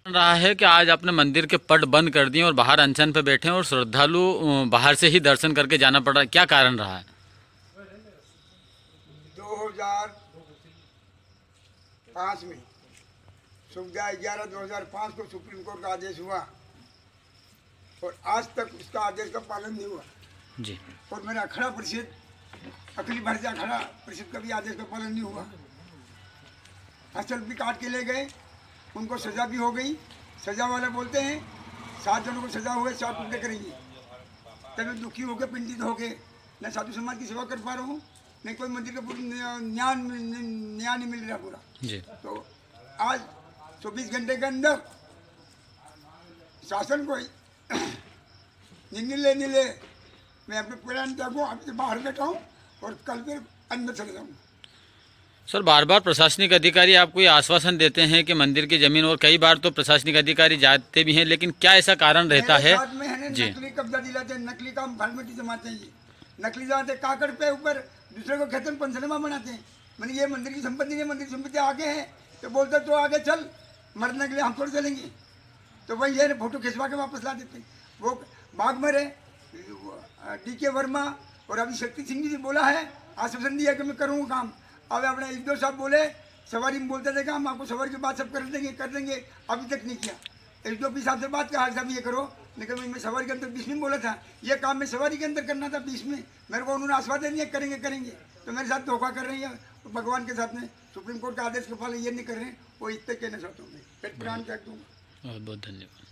रहा है कि आज आपने मंदिर के पट बंद कर दिए और बाहर अनशन पे बैठे हैं और श्रद्धालु बाहर से ही दर्शन करके जाना पड़ रहा है, क्या कारण रहा है? 2005 में 11/11/2005 को सुप्रीम कोर्ट का आदेश हुआ और आज तक उसका आदेश का पालन नहीं हुआ जी। और मेरा अखाड़ा परिषद, अखिल भारतीय अखाड़ा परिषद का भी आदेश का पालन नहीं हुआ। फसल भी काट के ले गए, उनको सजा भी हो गई। सजा वाले बोलते हैं 7 जनों को सजा हुए 7 टुकड़े करेंगे। तभी दुखी होकर पिंडित होकर न साधु समाज की सेवा कर पा रहा हूँ, नहीं कोई मंदिर का न्याय नहीं मिल रहा पूरा जी। तो आज 24 घंटे के अंदर शासन को निर्णय लेने ले मैं अपने प्राण त्यागूं, अभी से बाहर बैठा हूँ और कल फिर अंदर चले जाऊँ। सर, बार बार प्रशासनिक अधिकारी आपको ये आश्वासन देते हैं कि मंदिर की जमीन, और कई बार तो प्रशासनिक अधिकारी जाते भी हैं, लेकिन क्या ऐसा कारण रहता है? जी। नकली कब्जा दिलाते, नकली काम फॉर्मेलिटी जमाते हैं, ये नकली जमाते काकड़ पे ऊपर दूसरे को खेतन पंचनामा बनाते हैं। मैंने ये मंदिर की संपत्ति है, मंदिर की संपत्ति आगे है तो बोलते तो आगे चल, मरने के लिए हम थोड़ी चलेंगे। तो वही ये फोटो खिंचवा के वापस ला देते हैं। वो बाघ मरे DK वर्मा और अभी शक्ति सिंह जी बोला है, आश्वासन दिया कि मैं करूँगा काम। अब अपने एक-दो साहब बोले, सवारी में बोलते थे कि हम आपको सवारी की बात सब कर देंगे, अभी तक नहीं किया। SDO साहब से बात कहा, साहब ये करो, लेकिन मैं सवारी के अंदर 20 में बोला था, ये काम मैं सवारी के अंदर करना था 20 में। मेरे को उन्होंने आश्वासन दिया करेंगे, तो मेरे साथ धोखा कर रही है भगवान के साथ में। सुप्रीम कोर्ट का आदेश के पालन ये नहीं कर रहे हैं, वो इतने कहना चाहता हूँ मैं, फिर प्राण त्याग दूंगा। बहुत बहुत धन्यवाद।